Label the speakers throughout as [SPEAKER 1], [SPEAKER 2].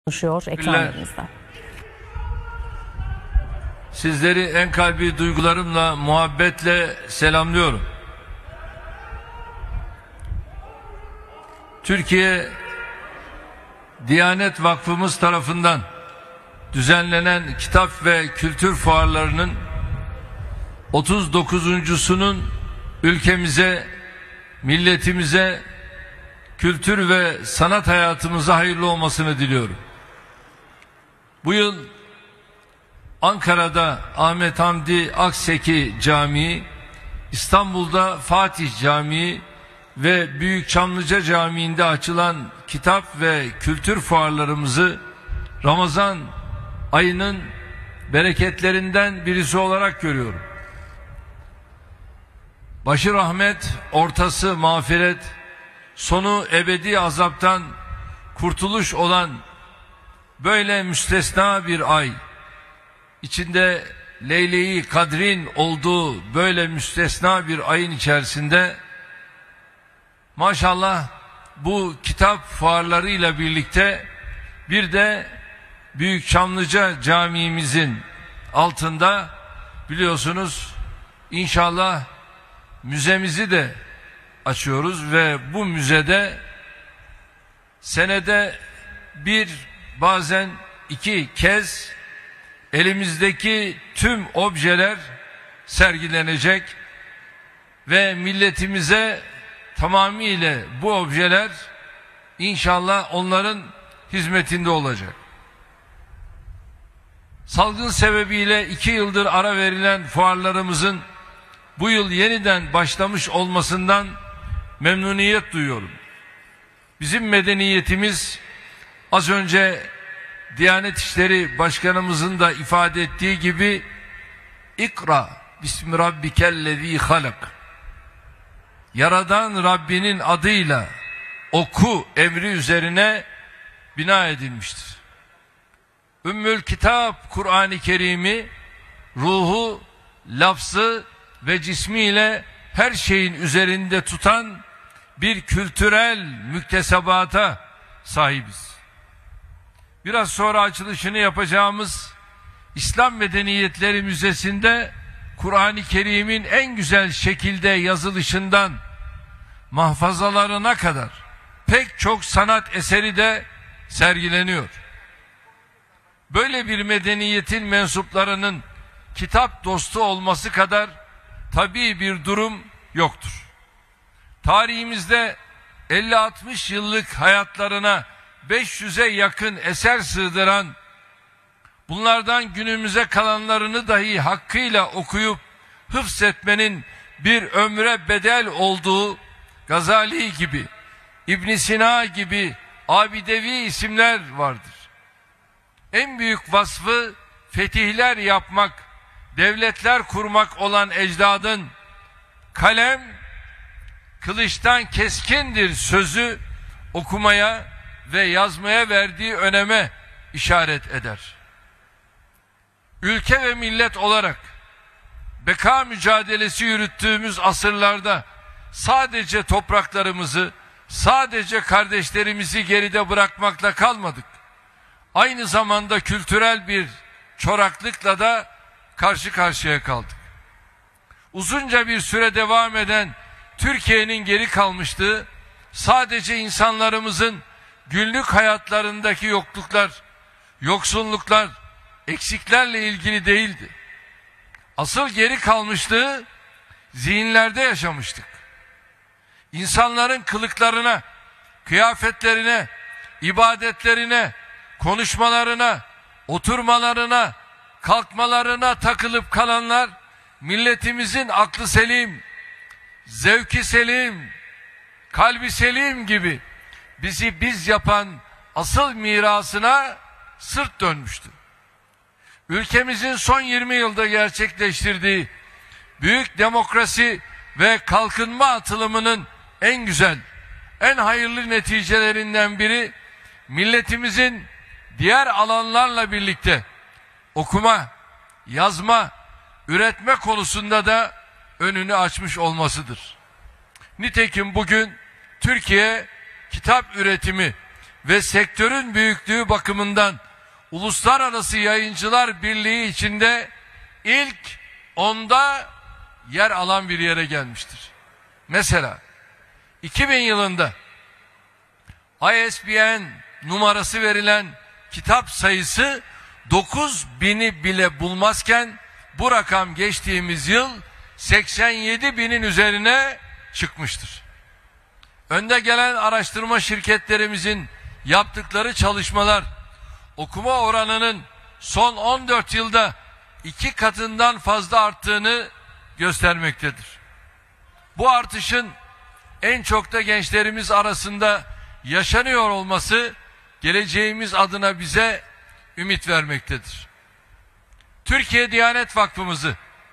[SPEAKER 1] konuşuyor ekranlarımızda.
[SPEAKER 2] Sizleri en kalbi duygularımla, muhabbetle selamlıyorum. Türkiye Diyanet Vakfımız tarafından düzenlenen kitap ve kültür fuarlarının 39'uncusunun ülkemize, milletimize, kültür ve sanat hayatımıza hayırlı olmasını diliyorum. Bu yıl Ankara'da Ahmet Hamdi Akseki Camii, İstanbul'da Fatih Camii ve Büyük Çamlıca Camii'nde açılan kitap ve kültür fuarlarımızı Ramazan ayının bereketlerinden birisi olarak görüyorum. Başı rahmet, ortası mağfiret, sonu ebedi azaptan kurtuluş olan böyle müstesna bir ay, içinde Leyle-i Kadr'in olduğu böyle müstesna bir ayın içerisinde maşallah bu kitap fuarlarıyla birlikte bir de Büyük Çamlıca Camii'mizin altında biliyorsunuz inşallah müzemizi de açıyoruz ve bu müzede senede bir, bazen iki kez elimizdeki tüm objeler sergilenecek ve milletimize tamamıyla bu objeler inşallah onların hizmetinde olacak. Salgın sebebiyle 2 yıldır ara verilen fuarlarımızın bu yıl yeniden başlamış olmasından memnuniyet duyuyorum. Bizim medeniyetimiz az önce Diyanet İşleri Başkanımızın da ifade ettiği gibi İkra bismi rabbikellezî halak, Yaradan Rabbinin adıyla oku emri üzerine bina edilmiştir. Ümmül Kitap Kur'an-ı Kerim'i ruhu, lafzı ve cismiyle her şeyin üzerinde tutan bir kültürel müktesebata sahibiz. Biraz sonra açılışını yapacağımız İslam Medeniyetleri Müzesi'nde Kur'an-ı Kerim'in en güzel şekilde yazılışından mahfazalarına kadar pek çok sanat eseri de sergileniyor. Böyle bir medeniyetin mensuplarının kitap dostu olması kadar tabii bir durum yoktur. Tarihimizde 50-60 yıllık hayatlarına 500'e yakın eser sığdıran, bunlardan günümüze kalanlarını dahi hakkıyla okuyup hıfzetmenin bir ömre bedel olduğu Gazali gibi, İbn Sina gibi abidevi isimler vardır. En büyük vasfı fetihler yapmak, devletler kurmak olan ecdadın kalem kılıçtan keskindir sözü okumaya ve yazmaya verdiği öneme işaret eder. Ülke ve millet olarak beka mücadelesi yürüttüğümüz asırlarda sadece topraklarımızı, sadece kardeşlerimizi geride bırakmakla kalmadık. Aynı zamanda kültürel bir çoraklıkla da karşı karşıya kaldık. Uzunca bir süre devam eden Türkiye'nin geri kalmışlığı sadece insanlarımızın günlük hayatlarındaki yokluklar, yoksunluklar, eksiklerle ilgili değildi. Asıl geri kalmışlığı zihinlerde yaşamıştık. İnsanların kılıklarına, kıyafetlerine, ibadetlerine, konuşmalarına, oturmalarına, kalkmalarına takılıp kalanlar milletimizin aklı selim, zevki selim, kalbi selim gibi bizi biz yapan asıl mirasına sırt dönmüştü. Ülkemizin son 20 yılda gerçekleştirdiği büyük demokrasi ve kalkınma atılımının en güzel, en hayırlı neticelerinden biri milletimizin diğer alanlarla birlikte okuma, yazma, üretme konusunda da önünü açmış olmasıdır. Nitekim bugün Türkiye kitap üretimi ve sektörün büyüklüğü bakımından Uluslararası Yayıncılar Birliği içinde ilk 10'da yer alan bir yere gelmiştir. Mesela 2000 yılında ISBN numarası verilen kitap sayısı 9000'i bile bulmazken bu rakam geçtiğimiz yıl 87.000'in üzerine çıkmıştır. Önde gelen araştırma şirketlerimizin yaptıkları çalışmalar okuma oranının son 14 yılda 2 katından fazla arttığını göstermektedir. Bu artışın en çok da gençlerimiz arasında yaşanıyor olması geleceğimiz adına bize ümit vermektedir. Türkiye Diyanet Vakfımızı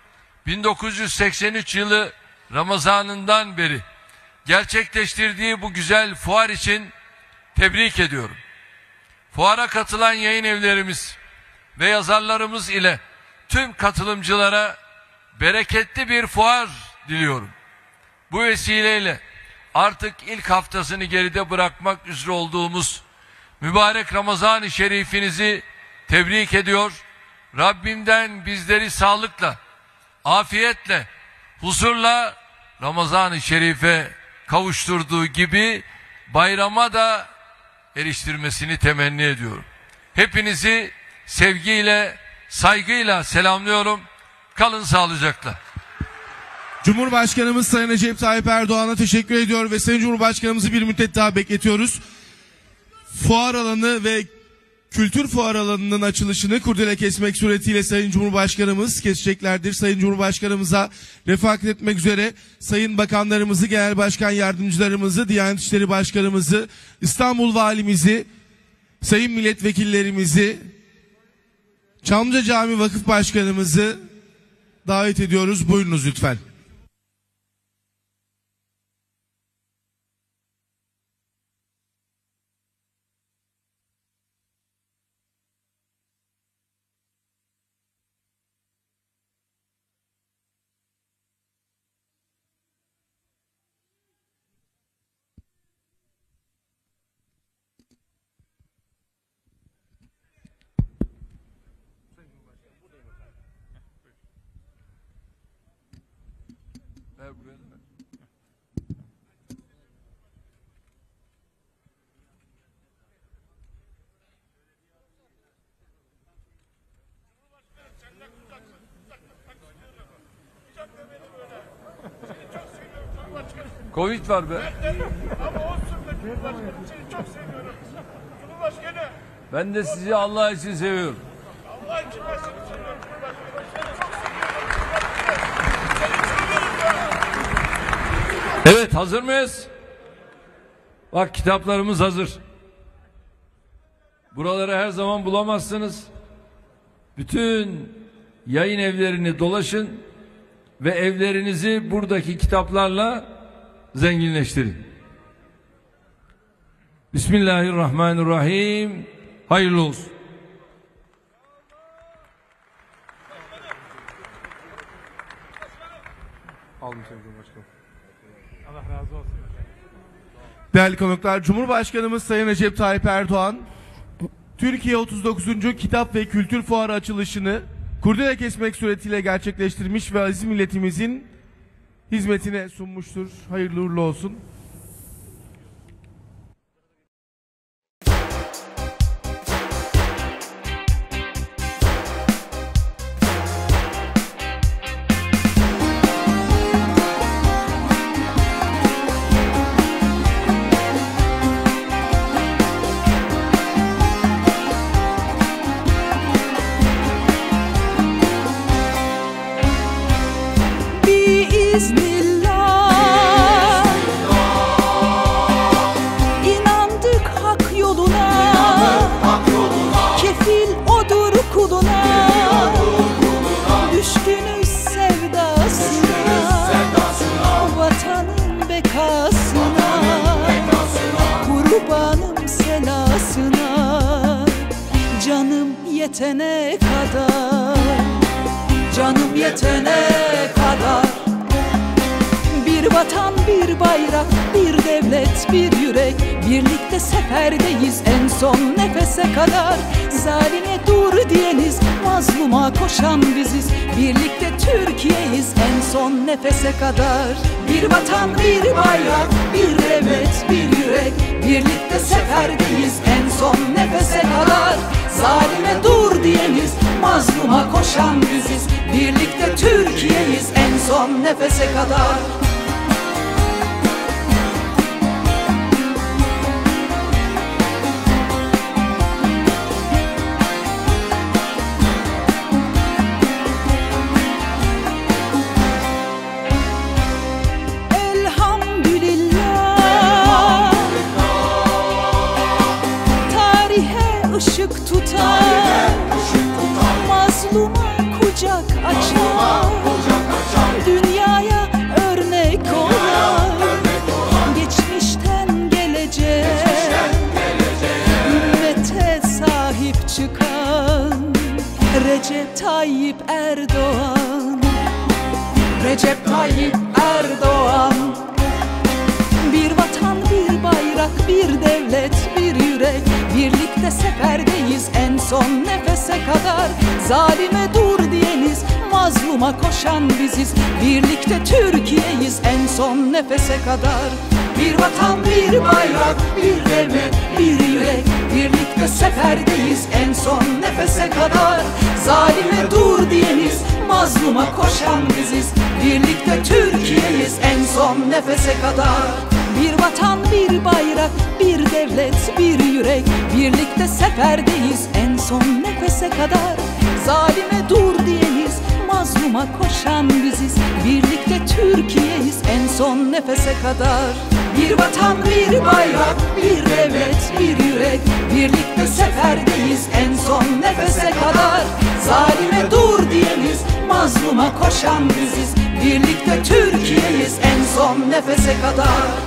[SPEAKER 2] 1983 yılı Ramazan'ından beri gerçekleştirdiği bu güzel fuar için tebrik ediyorum. Fuara katılan yayın evlerimiz ve yazarlarımız ile tüm katılımcılara bereketli bir fuar diliyorum. Bu vesileyle artık ilk haftasını geride bırakmak üzere olduğumuz mübarek Ramazan-ı Şerifinizi tebrik ediyor. Rabbimden bizleri sağlıkla, afiyetle, huzurla Ramazan-ı Şerif'e kavuşturduğu gibi bayrama da eriştirmesini temenni ediyorum. Hepinizi sevgiyle, saygıyla selamlıyorum. Kalın sağlıcakla.
[SPEAKER 1] Cumhurbaşkanımız Sayın Recep Tayyip Erdoğan'a teşekkür ediyor ve Sayın Cumhurbaşkanımızı bir müddet daha bekletiyoruz. Fuar alanı ve kültür fuar alanının açılışını kurdele kesmek suretiyle Sayın Cumhurbaşkanımız keseceklerdir. Sayın Cumhurbaşkanımıza refakat etmek üzere Sayın Bakanlarımızı, Genel Başkan Yardımcılarımızı, Diyanet İşleri Başkanımızı, İstanbul Valimizi, Sayın Milletvekillerimizi, Çamlıca Cami Vakıf Başkanımızı davet ediyoruz. Buyurunuz lütfen.
[SPEAKER 2] Covid var be.
[SPEAKER 3] Ama olsun be Cumhurbaşkanım, seni çok seviyorum. Cumhurbaşkanı.
[SPEAKER 2] Ben de sizi Allah için seviyorum.
[SPEAKER 3] Allah için ben seni seviyorum Cumhurbaşkanım.
[SPEAKER 2] Evet, hazır mıyız? Bak, kitaplarımız hazır. Buraları her zaman bulamazsınız. Bütün yayın evlerini dolaşın ve evlerinizi buradaki kitaplarla zenginleştirin. Bismillahirrahmanirrahim. Hayırlı olsun.
[SPEAKER 4] Aldım Sayın Cumhurbaşkanım. Allah razı olsun.
[SPEAKER 1] Değerli konuklar, Cumhurbaşkanımız Sayın Recep Tayyip Erdoğan, Türkiye 39. Kitap ve Kültür Fuarı açılışını kurdele kesmek suretiyle gerçekleştirmiş ve aziz milletimizin hizmetine sunmuştur. Hayırlı uğurlu olsun.
[SPEAKER 5] Biiznillah, inandık hak yoluna, kefil odur kuluna, düşkünüz sevdasına, vatanın bekasına, kurbanım selasına, canım yetene kadar, canım yetene kadar bir Bir vatan, bir bayrak, bir devlet, bir yürek. Birlikte seferdeyiz en son nefese kadar. Zalime dur diyeniz, mazluma koşan biziz. Birlikte Türkiye'yiz en son nefese kadar. Bir vatan, bir bayrak, bir devlet, bir yürek. Birlikte seferdeyiz en son nefese kadar. Zalime dur diyeniz, mazluma koşan biziz. Birlikte Türkiye'yiz en son nefese kadar. Işık tutar, mazluma kucak açar, dünyaya örnek olan, geçmişten geleceğe, ümmete sahip çıkan Recep Tayyip Erdoğan. Recep Tayyip Erdoğan. Bir vatan, bir bayrak, bir devlet, bir yürek. Birlikte seferdeyiz en son nefese kadar. Zalime dur diyeniz, mazluma koşan biziz. Birlikte Türkiye'yiz en son nefese kadar. Bir vatan, bir bayrak, bir devlet, bir yürek. Birlikte seferdeyiz en son nefese kadar. Zalime dur diyeniz, mazluma koşan biziz. Birlikte Türkiye'yiz en son nefese kadar. Bir vatan, bir bayrak, bir devlet, bir yürek. Birlikte seferdeyiz en son nefese kadar. Zalime dur diyeniz, mazluma koşan biziz. Birlikte Türkiye'yiz en son nefese kadar. Bir vatan, bir bayrak, bir devlet, bir yürek. Birlikte seferdeyiz en son nefese kadar. Zalime dur diyeniz, mazluma koşan biziz. Birlikte Türkiye'yiz en son nefese kadar.